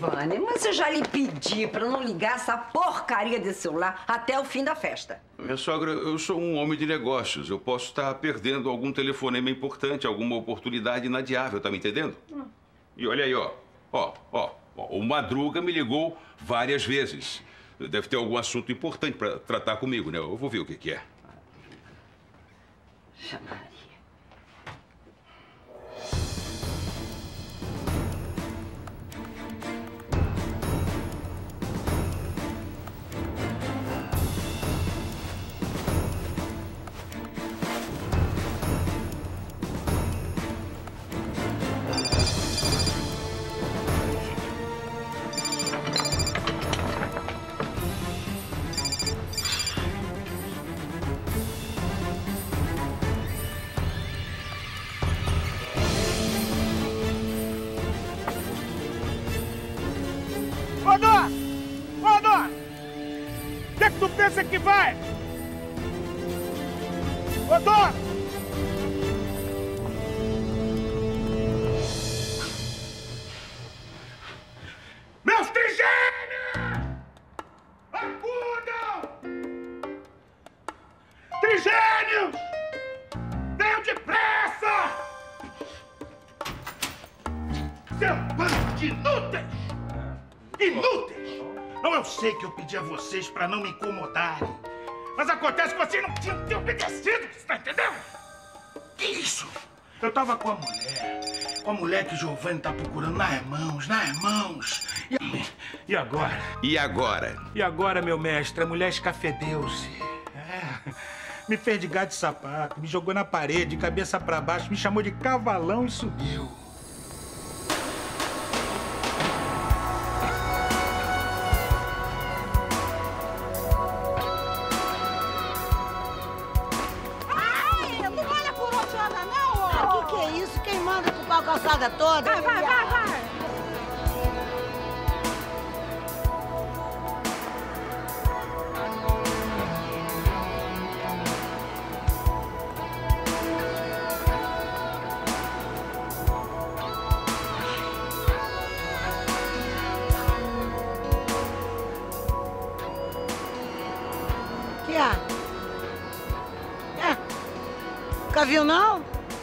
Vânia, mas eu já lhe pedi pra não ligar essa porcaria desse celular até o fim da festa. Minha sogra, eu sou um homem de negócios. Eu posso estar perdendo algum telefonema importante, alguma oportunidade inadiável, tá me entendendo? E olha aí, ó, o Madruga me ligou várias vezes. Deve ter algum assunto importante pra tratar comigo, né? Eu vou ver o que é. Chamaria. Ô, Dó! Ô, Dó! Onde é que tu pensa que vai? Ô, Dó! Meus trigêmeos! Acudam! Trigêmeos! Venham depressa! Seu bando de inúteis! Inúteis! Não, eu sei que eu pedi a vocês pra não me incomodarem. Mas acontece que vocês não tinham que ter obedecido, você tá entendendo? Que isso? Eu tava com a mulher que Giovanni tá procurando nas mãos. E agora? E agora? E agora, meu mestre, a mulher escafedeu-se. Me fez de gato de sapato, me jogou na parede, de cabeça pra baixo, me chamou de cavalão e subiu. Que é isso? Quem manda ocupar a calçada toda? Vai! Que é? Nunca viu, não?